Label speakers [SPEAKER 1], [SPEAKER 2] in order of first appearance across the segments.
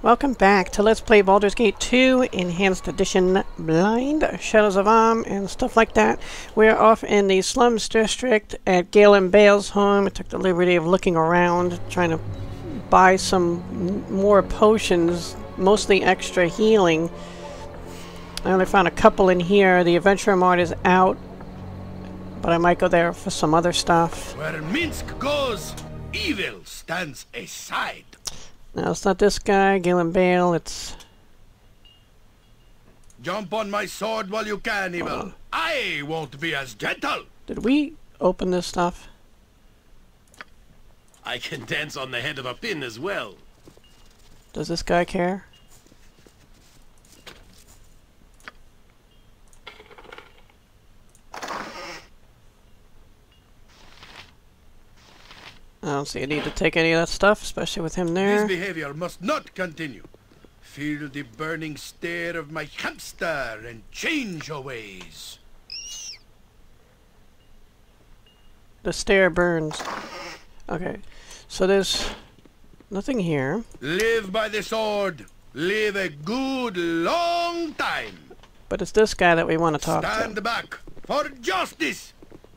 [SPEAKER 1] Welcome back to Let's Play Baldur's Gate 2 Enhanced Edition Blind, Shadows of Am, and stuff like that. We're off in the slums district at Galen Bale's home. I took the liberty of looking around, trying to buy some more potions, mostly extra healing. I only found a couple in here. The Adventure Mart is out, but I might go there for some other stuff.
[SPEAKER 2] Where Minsk goes, evil stands aside.
[SPEAKER 1] No, it's not this guy, Galen Bale, it's...
[SPEAKER 2] Jump on my sword while you can, evil. I won't be as gentle.
[SPEAKER 1] Did we open this stuff?
[SPEAKER 3] I can dance on the head of a pin as well.
[SPEAKER 1] Does this guy care? I don't see a need to take any of that stuff, especially with him there.
[SPEAKER 2] This behavior must not continue. Feel the burning stare of my hamster and change your ways.
[SPEAKER 1] The stare burns. Okay, so there's nothing here.
[SPEAKER 2] Live by the sword. Live a good long time.
[SPEAKER 1] But it's this guy that we want to talk to.
[SPEAKER 2] Stand back for justice.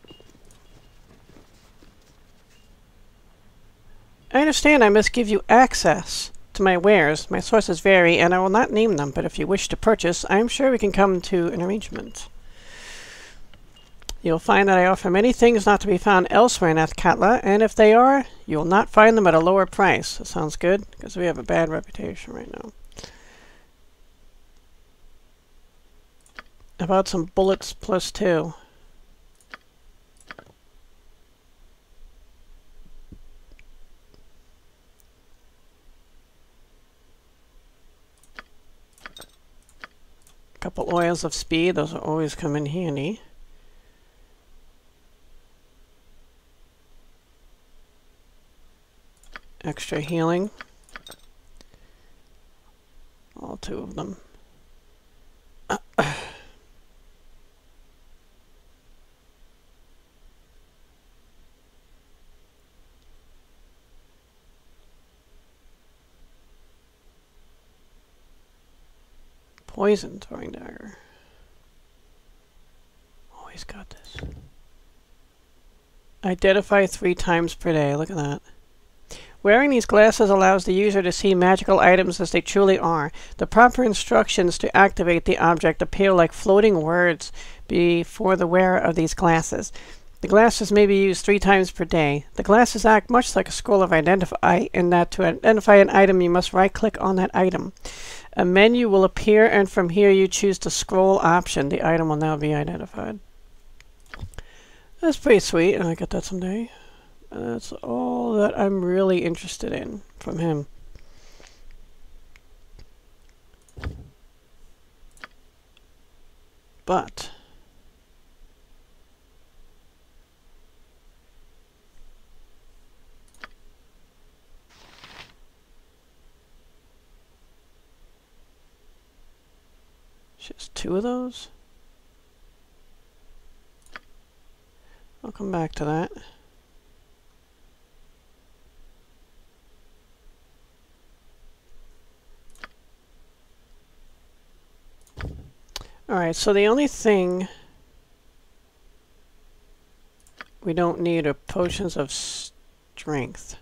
[SPEAKER 1] I understand I must give you access to my wares. My sources vary, and I will not name them, but if you wish to purchase, I am sure we can come to an arrangement. You'll find that I offer many things not to be found elsewhere in Athkatla, and if they are, you will not find them at a lower price. That sounds good, because we have a bad reputation right now. About some bullets +2. Couple oils of speed, those will always come in handy. Extra healing. All 2 of them. Poison throwing dagger. Always got this. Identify 3 times per day. Look at that. Wearing these glasses allows the user to see magical items as they truly are. The proper instructions to activate the object appear like floating words before the wearer of these glasses. The glasses may be used 3 times per day. The glasses act much like a scroll of identify, in that to identify an item you must right-click on that item. A menu will appear, and from here you choose the scroll option. The item will now be identified. That's pretty sweet, and I get that someday. And that's all that I'm really interested in from him. But just 2 of those? I'll come back to that. Alright, so the only thing we don't need are potions of strength.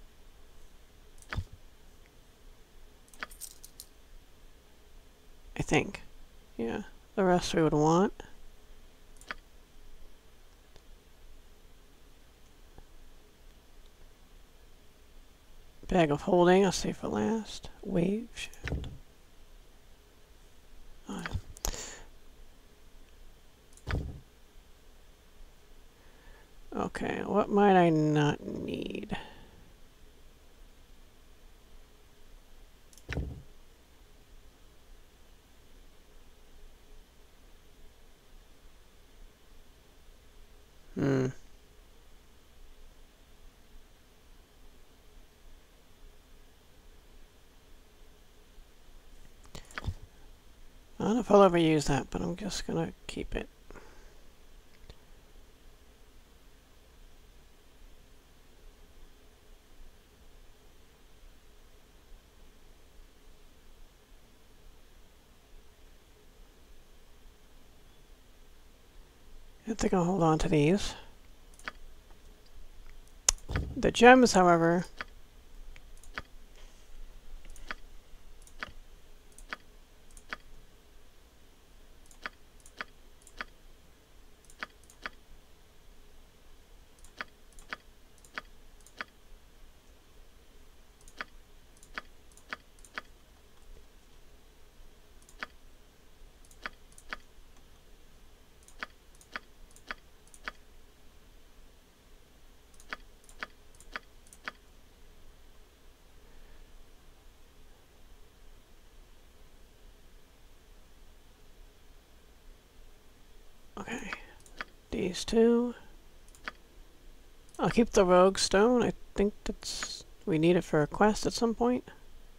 [SPEAKER 1] I think. Yeah, the rest we would want. Bag of holding, I'll save for last. Wave shield. Alright. Okay, what might I not need? I don't know if I'll ever use that, but I'm just gonna keep it. think I'll hold on to these. The gems, however, okay, these two. I'll keep the rogue stone. I think we need it for a quest at some point.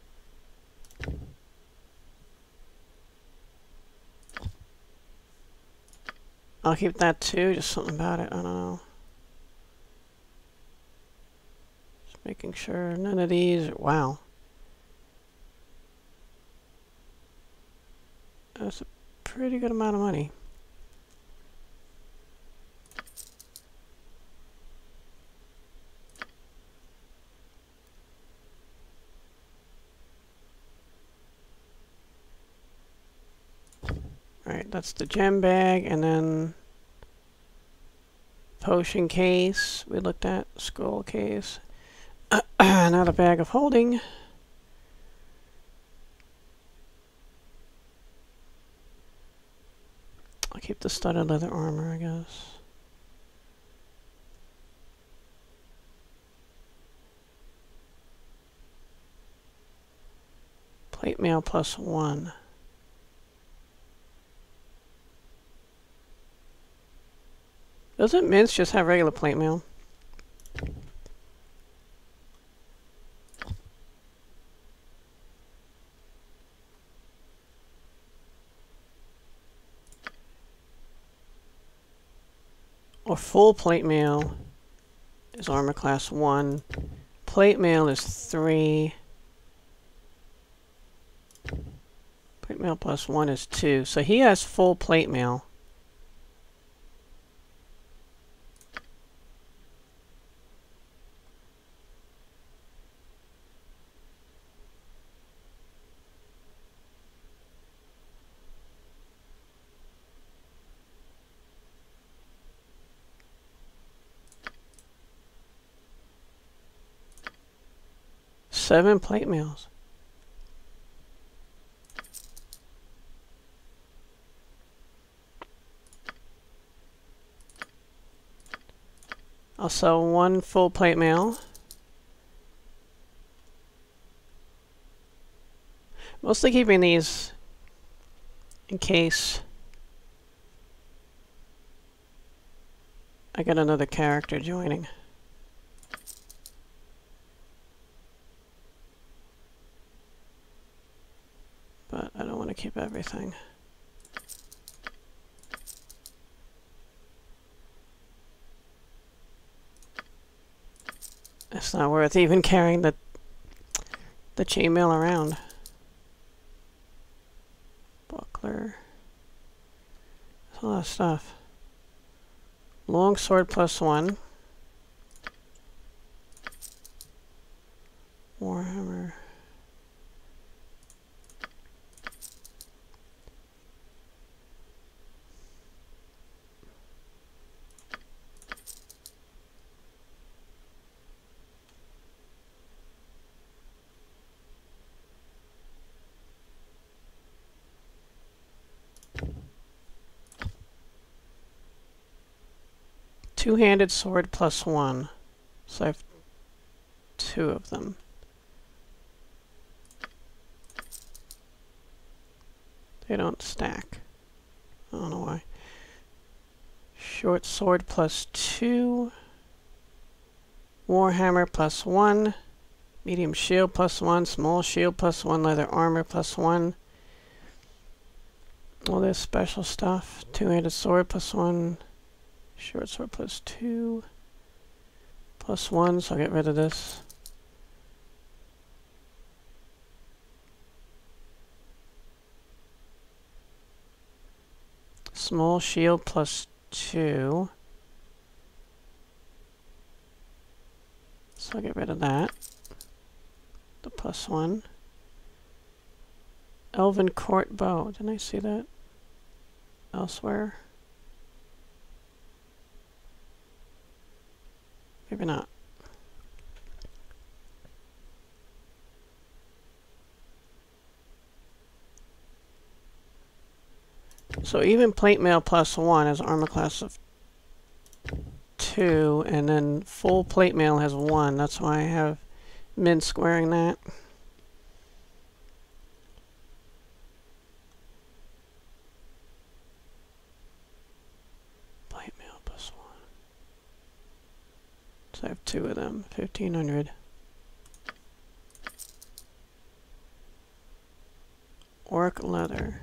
[SPEAKER 1] I'll keep that too, just something about it, I don't know. Just making sure none of these, wow. That's a pretty good amount of money. Alright, that's the gem bag, and then potion case we looked at, scroll case. Now the bag of holding. I'll keep the studded leather armor, I guess. Plate mail +1. Doesn't mints just have regular plate mail? Or full plate mail is armor class 1. Plate mail is 3. Plate mail +1 is 2. So he has full plate mail. Seven plate mails. I'll sell 1 full plate mail. Mostly keeping these in case I get another character joining. But I don't want to keep everything. It's not worth even carrying the chainmail around. Buckler. There's a lot of stuff. Long sword +1. Warhammer. Two-handed sword +1. So I have 2 of them. They don't stack. I don't know why. Short sword +2. Warhammer +1. Medium shield +1. Small shield +1. Leather armor +1. All this special stuff. Two-handed sword +1. Short sword +2. +1, so I'll get rid of this. Small shield +2. 2. So I'll get rid of that. The +1. Elven Court Bow. Didn't I see that elsewhere? Maybe not. So even plate mail +1 is armor class of 2, and then full plate mail has 1. That's why I have Minsk wearing that. Plate mail +1. So I have 2 of them. 1500. Orc leather.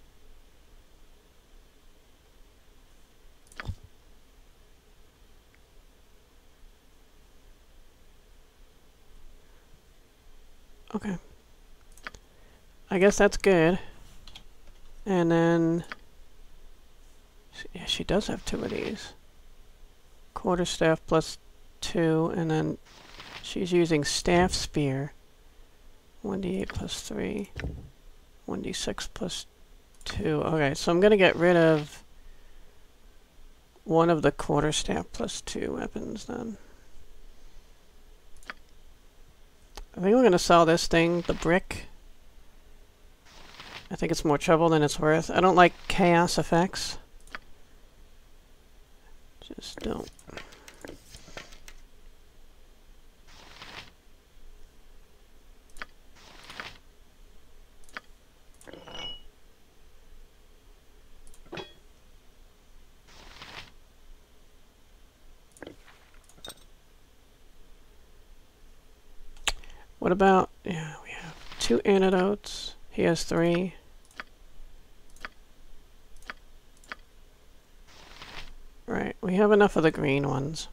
[SPEAKER 1] Okay. I guess that's good. And then... yeah, she does have 2 of these. Quarterstaff +2, and then she's using Staff Spear. 1d8 +3. 1d6 +2. Okay, so I'm going to get rid of one of the Quarterstaff +2 weapons then. I think we're going to sell this thing, the brick. I think it's more trouble than it's worth. I don't like chaos effects. Just don't. What about, yeah, we have 2 antidotes. He has 3. Right, we have enough of the green ones.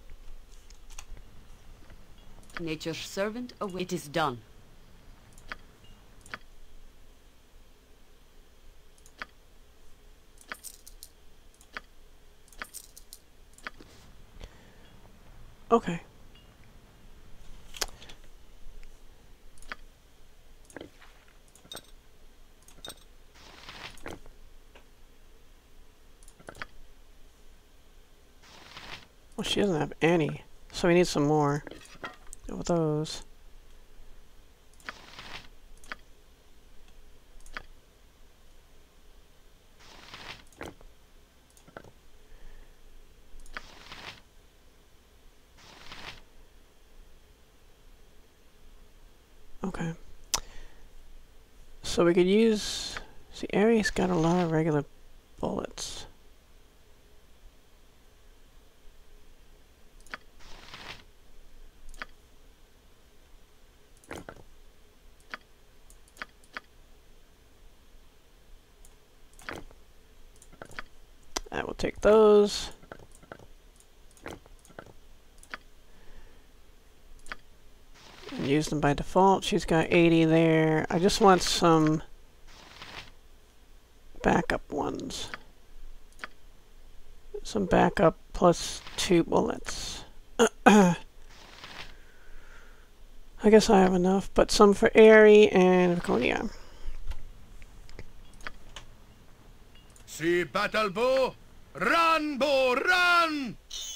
[SPEAKER 4] Nature's servant, it is done.
[SPEAKER 1] Okay. Well, she doesn't have any, so we need some more of those. Okay. So we could use... see, Ares got a lot of regular bullets. I will take those. And use them by default. She's got 80 there. I just want some backup ones. Some backup +2 bullets. I guess I have enough, but some for Aerie and Viconia.
[SPEAKER 2] See battle bow? Run, bow, run!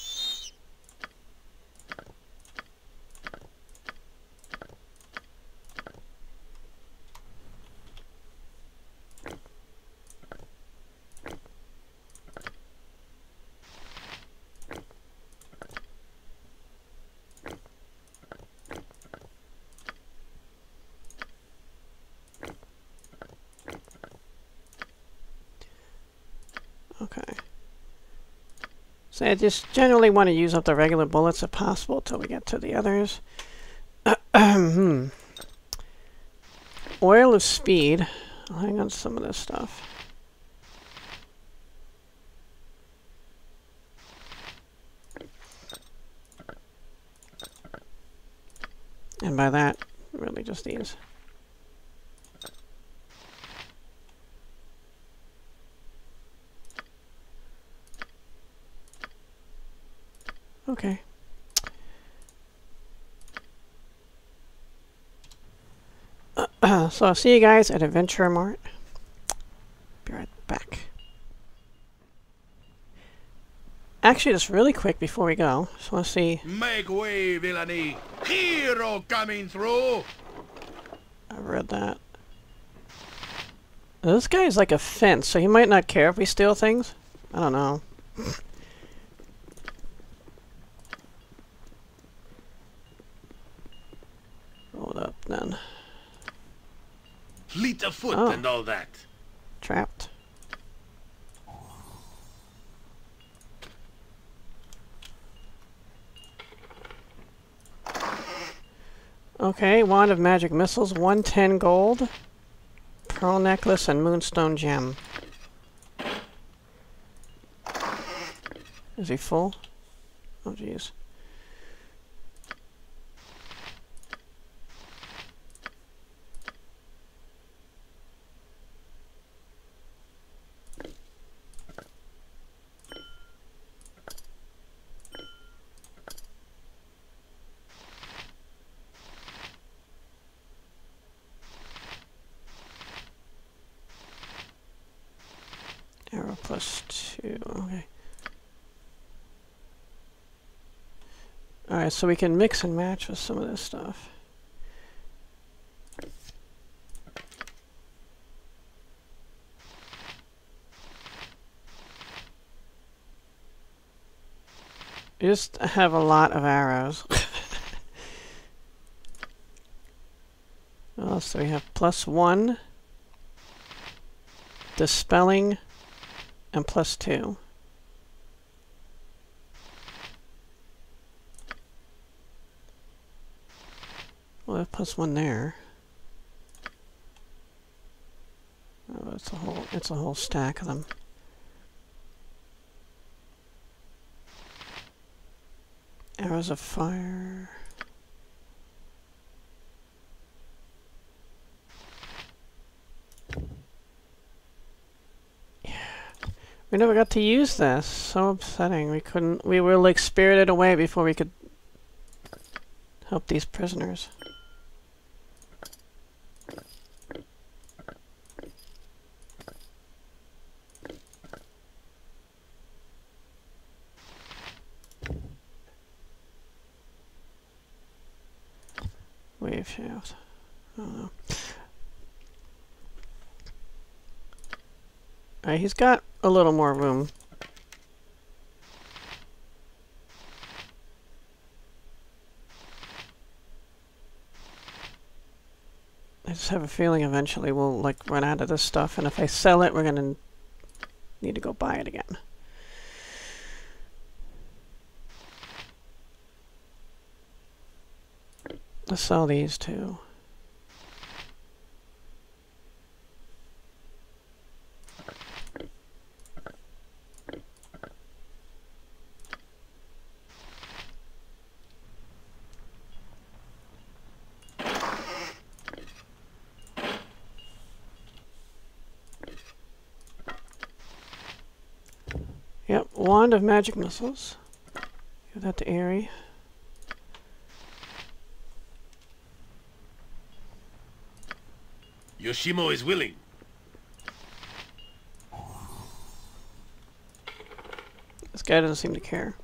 [SPEAKER 1] Okay. So I just generally want to use up the regular bullets if possible till we get to the others. Oil of Speed. I'll hang on to some of this stuff. And by that, really just these. Okay. So I'll see you guys at Adventure Mart. Be right back. Actually, just really quick before we go, just want to see.
[SPEAKER 2] Make way, villainy! Hero coming through!
[SPEAKER 1] I read that. This guy is like a fence, so he might not care if we steal things. I don't know. Hold up, then.
[SPEAKER 3] Fleet of foot
[SPEAKER 1] Oh.
[SPEAKER 3] and all that.
[SPEAKER 1] Trapped. Okay, Wand of Magic Missiles, 110 gold. Pearl Necklace and Moonstone Gem. Is he full? Oh, jeez. Arrow +2, okay. Alright, so we can mix and match with some of this stuff. You just have a lot of arrows. What else do we have? +1. Dispelling. And +2. Well, that +1 there. Oh, it's a whole stack of them. Arrows of fire. We never got to use this. So upsetting. We were like spirited away before we could help these prisoners. Wave shaft. I don't know. Alright, he's got a little more room. I just have a feeling eventually we'll like run out of this stuff, and if I sell it, we're gonna need to go buy it again. Let's sell these too. Yep, Wand of Magic Missiles. Give that to Aerie.
[SPEAKER 3] Yoshimo is willing.
[SPEAKER 1] This guy doesn't seem to care.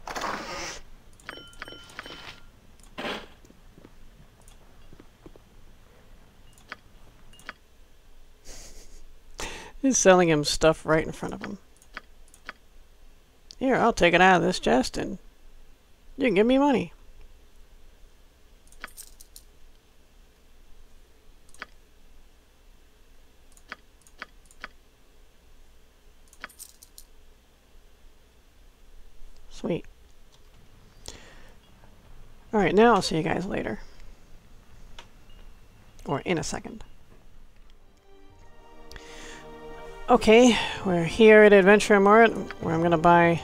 [SPEAKER 1] He's selling him stuff right in front of him. Here, I'll take it out of this chest and you can give me money. Sweet. Alright, now I'll see you guys later. Or in a second. Okay, we're here at Adventure Mart, where I'm gonna buy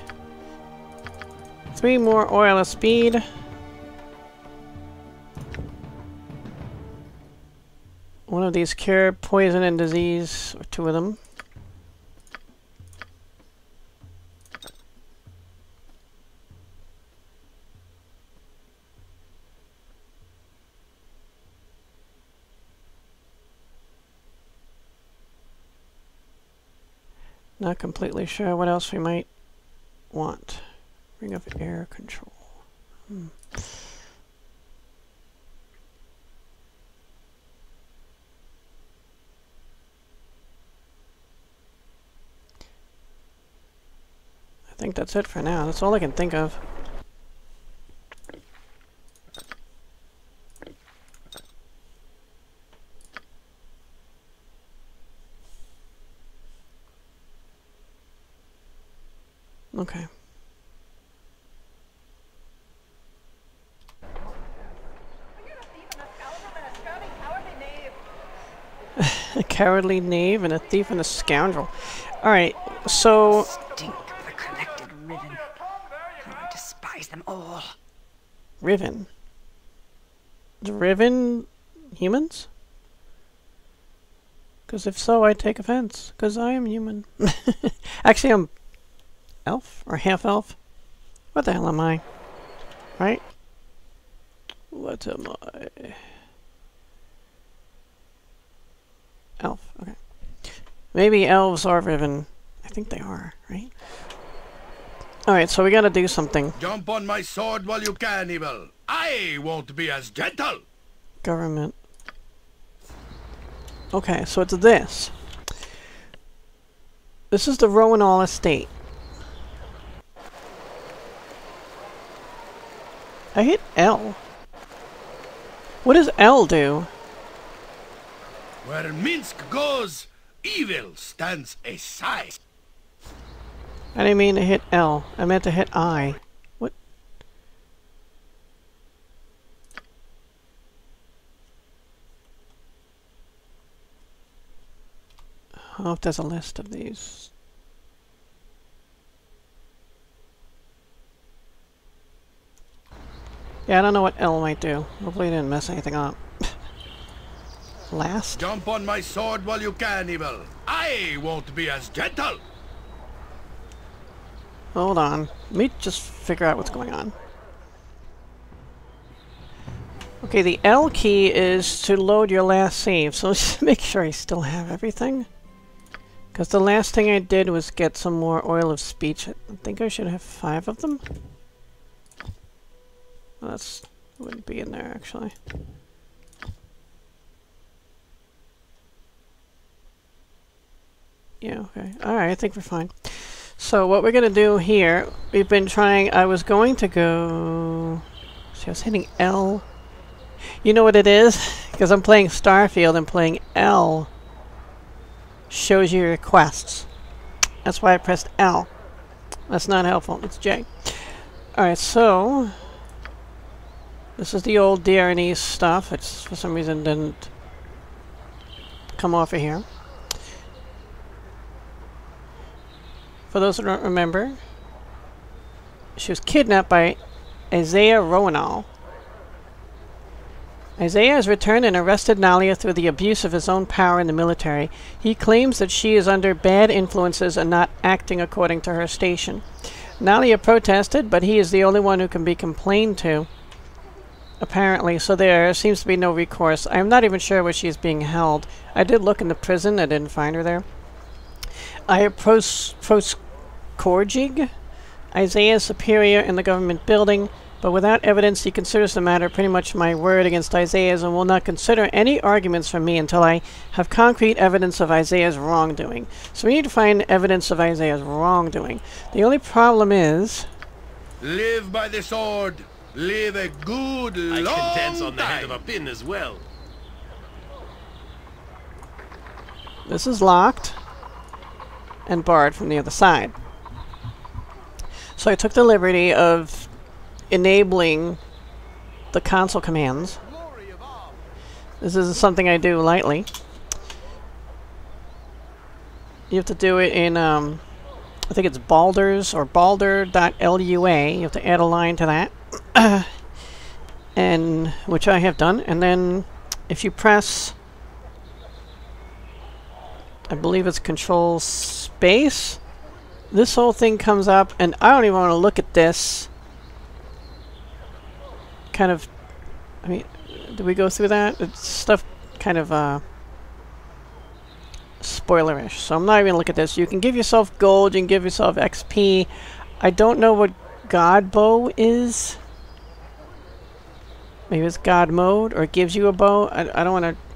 [SPEAKER 1] 3 more oil of speed. One of these cure poison and disease, or 2 of them. Not completely sure what else we might want. Ring of air control. I think that's it for now. That's all I can think of. Okay. A cowardly knave and a thief and a scoundrel. Alright, so...
[SPEAKER 5] Stink of the connected Riven. How I despise them all.
[SPEAKER 1] Riven? Is Riven humans? Because if so, I take offense. Because I am human. Actually, I'm elf? Or half-elf? What the hell am I? Right? What am I? Elf, okay. Maybe elves are Riven. I think they are, right? Alright, so we gotta do something.
[SPEAKER 2] Jump on my sword while you can, evil. I won't be as gentle.
[SPEAKER 1] Government. Okay, so it's this. This is the Roenall Estate. I hit L. What does L do?
[SPEAKER 2] Where Minsk goes, evil stands aside.
[SPEAKER 1] I didn't mean to hit L. I meant to hit I. What? I don't know if there's a list of these. Yeah, I don't know what L might do. Hopefully I didn't mess anything up. Last?
[SPEAKER 2] Jump on my sword while you can, evil. I won't be as gentle.
[SPEAKER 1] Hold on. Let me just figure out what's going on. Okay, the L key is to load your last save, so let's make sure I still have everything. Because the last thing I did was get some more oil of speech. I think I should have 5 of them. Well, that's wouldn't be in there, actually. Yeah, okay. Alright, I think we're fine. So what we're going to do here, we've been trying, I was going to go... See, I was hitting L. You know what it is? Because I'm playing Starfield and playing L shows you your quests. That's why I pressed L. That's not helpful. It's J. Alright, so... This is the old DRNE stuff. It's for some reason didn't come off of here. For those who don't remember, she was kidnapped by Isaea Roenall. Isaea has returned and arrested Nalia through the abuse of his own power in the military. He claims that she is under bad influences and not acting according to her station. Nalia protested, but he is the only one who can be complained to. Apparently, so there seems to be no recourse. I'm not even sure where she is being held. I did look in the prison, I didn't find her there. I approached Korjig, Isaea's superior in the government building, but without evidence he considers the matter pretty much my word against Isaea's and will not consider any arguments from me until I have concrete evidence of Isaea's wrongdoing. So we need to find evidence of Isaea's wrongdoing. The only problem is...
[SPEAKER 2] Live by the sword. Live a good long time.
[SPEAKER 3] I can dance on the head of a pin as well.
[SPEAKER 1] This is locked and barred from the other side. So I took the liberty of enabling the console commands. This isn't something I do lightly. You have to do it in, I think it's Baldur's or Baldur.lua. You have to add a line to that. And which I have done. And then if you press, I believe it's Control Space, this whole thing comes up, and I don't even want to look at this. Kind of, I mean, did we go through that? It's stuff kind of spoilerish, so I'm not even gonna look at this. You can give yourself gold, you can give yourself XP. I don't know what God bow is. Maybe it's God mode, or it gives you a bow. I don't want to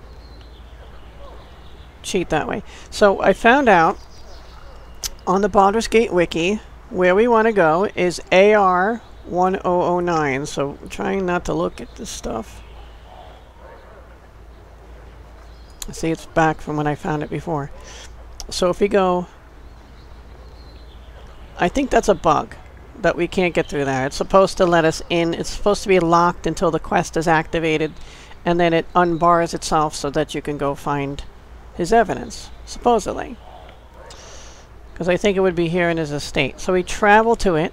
[SPEAKER 1] cheat that way. So I found out on the Baldur's Gate wiki where we want to go is AR 1009. So I'm trying not to look at this stuff. See, it's back from when I found it before. So if we go, I think that's a bug that we can't get through there. It's supposed to let us in. It's supposed to be locked until the quest is activated, and then it unbars itself so that you can go find his evidence, supposedly. Because I think it would be here in his estate. So we travel to it.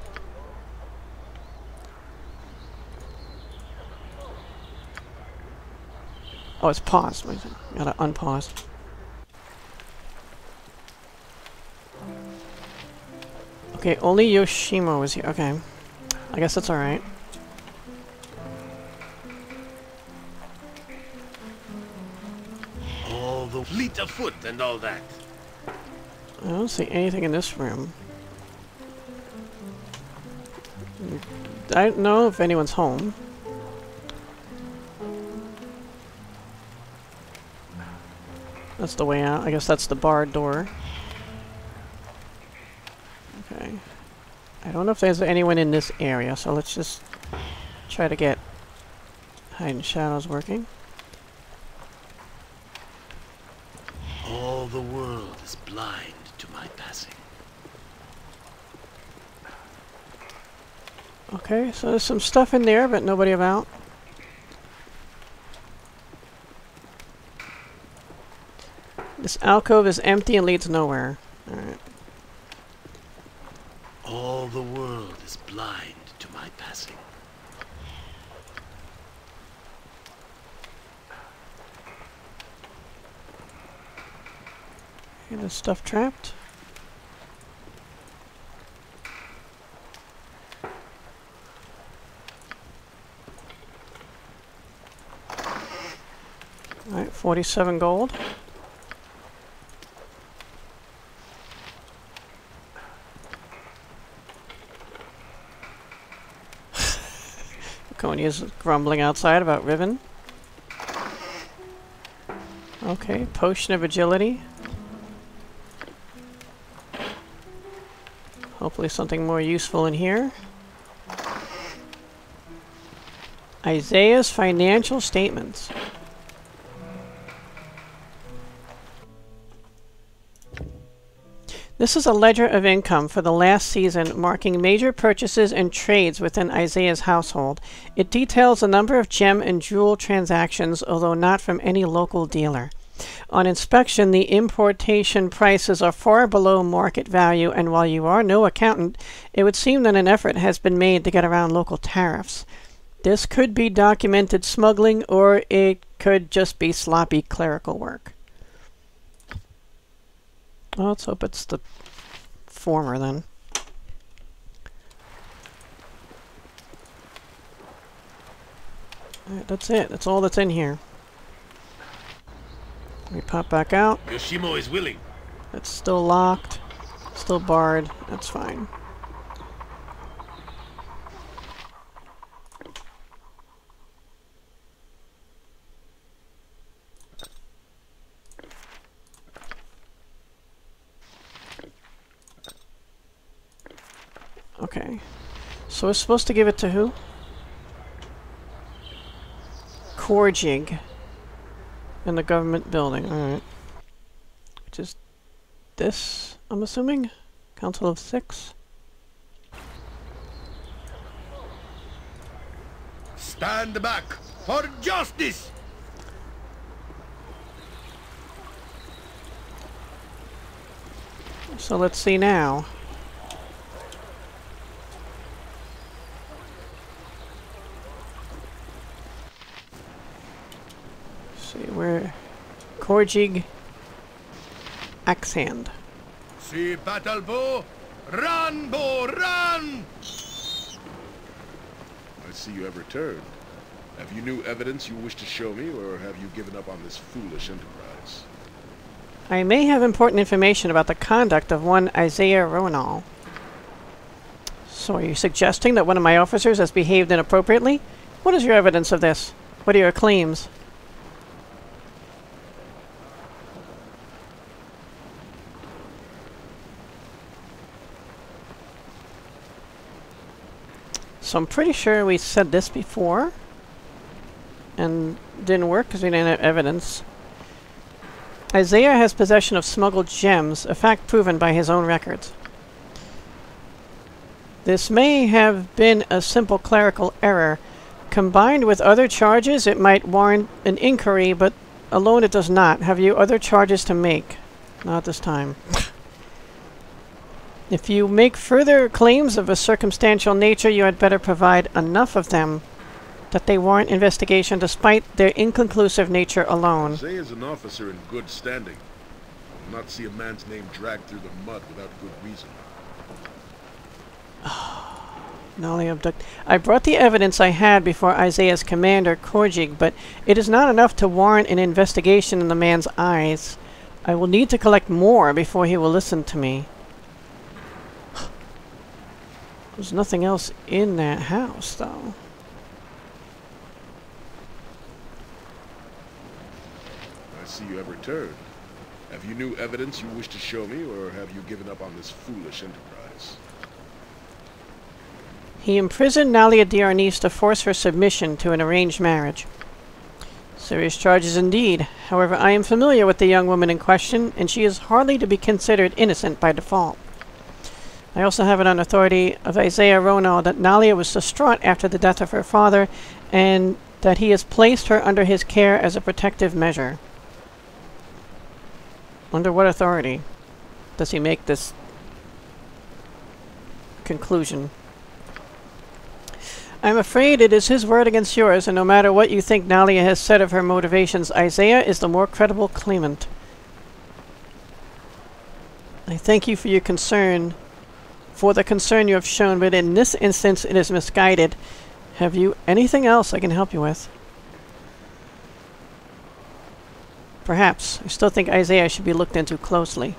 [SPEAKER 1] Oh, it's paused. Wait a second. Gotta unpause. Okay, only Yoshimo was here. Okay. I guess that's alright.
[SPEAKER 3] All the fleet of foot and all that.
[SPEAKER 1] I don't see anything in this room. I don't know if anyone's home. That's the way out. I guess that's the barred door. Okay. I don't know if there's anyone in this area, so let's just try to get hide and shadows working.
[SPEAKER 3] All the world is blind to my passing.
[SPEAKER 1] Okay, so there's some stuff in there, but nobody about. This alcove is empty and leads nowhere. Alright.
[SPEAKER 3] All the world is blind to my passing.
[SPEAKER 1] Okay, there's stuff trapped. Alright, 47 gold. Konia's grumbling outside about Riven. Okay, potion of agility. Hopefully something more useful in here. Isaea's financial statements. This is a ledger of income for the last season, marking major purchases and trades within Isaea's household. It details a number of gem and jewel transactions, although not from any local dealer. On inspection, the importation prices are far below market value, and while you are no accountant, it would seem that an effort has been made to get around local tariffs. This could be documented smuggling, or it could just be sloppy clerical work. Well, let's hope it's the former then. Alright, that's it. That's all that's in here. We pop back out.
[SPEAKER 3] Yoshimo is willing.
[SPEAKER 1] It's still locked. Still barred. That's fine. Okay. So we're supposed to give it to who? Korjig. In the government building. Alright. Which is this, I'm assuming? Council of 6?
[SPEAKER 2] Stand back for justice!
[SPEAKER 1] So let's see now. See where Korjig Axehand.
[SPEAKER 2] See battle bow, run bow, run!
[SPEAKER 6] I see you have returned. Have you new evidence you wish to show me, or have you given up on this foolish enterprise?
[SPEAKER 1] I may have important information about the conduct of one Isaea Roenall. So are you suggesting that one of my officers has behaved inappropriately? What is your evidence of this? What are your claims? So I'm pretty sure we said this before. And didn't work because we didn't have evidence. Isaea has possession of smuggled gems, a fact proven by his own records. This may have been a simple clerical error. Combined with other charges, it might warrant an inquiry, but alone it does not. Have you other charges to make? Not this time. If you make further claims of a circumstantial nature, you had better provide enough of them that they warrant investigation despite their inconclusive nature alone.
[SPEAKER 6] Isaea is an officer in good standing. I will not see a man's name dragged through the mud without good reason.
[SPEAKER 1] Nolly abduct. I brought the evidence I had before Isaea's commander, Korjig, but it is not enough to warrant an investigation in the man's eyes. I will need to collect more before he will listen to me. There's nothing else in that house, though.
[SPEAKER 6] I see you have returned. Have you new evidence you wish to show me, or have you given up on this foolish enterprise?
[SPEAKER 1] He imprisoned Nalia Diarnis to force her submission to an arranged marriage. Serious charges indeed. However, I am familiar with the young woman in question, and she is hardly to be considered innocent by default. I also have it on authority of Isaea Roenall that Nalia was distraught after the death of her father, and that he has placed her under his care as a protective measure. Under what authority does he make this conclusion? I'm afraid it is his word against yours, and no matter what you think Nalia has said of her motivations, Isaea is the more credible claimant. I thank you for your concern, for the concern you have shown, but in this instance it is misguided. Have you anything else I can help you with? Perhaps. I still think Isaea should be looked into closely.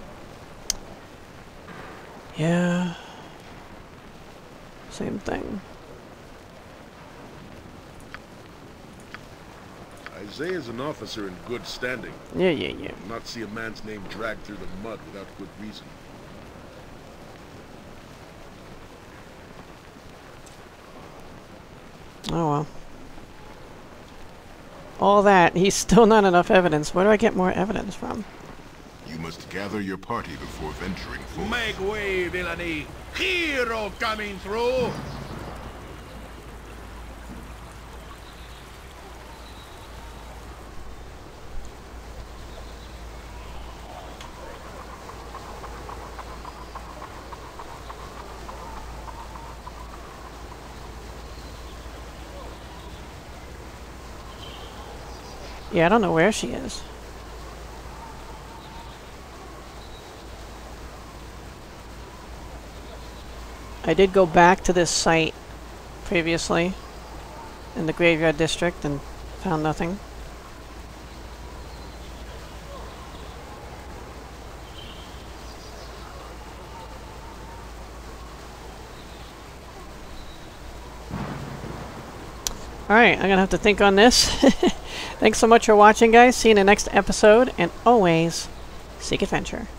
[SPEAKER 1] Yeah. Same thing.
[SPEAKER 6] Isaea is an officer in good standing.
[SPEAKER 1] Yeah.
[SPEAKER 6] I will not see a man's name dragged through the mud without good reason.
[SPEAKER 1] Oh well. All that, he's still not enough evidence. Where do I get more evidence from?
[SPEAKER 6] You must gather your party before venturing forth.
[SPEAKER 2] Make way, villainy! Hero coming through!
[SPEAKER 1] Yeah, I don't know where she is. I did go back to this site previously in the graveyard district and found nothing. Alright, I'm gonna have to think on this. Thanks so much for watching, guys. See you in the next episode, and always seek adventure.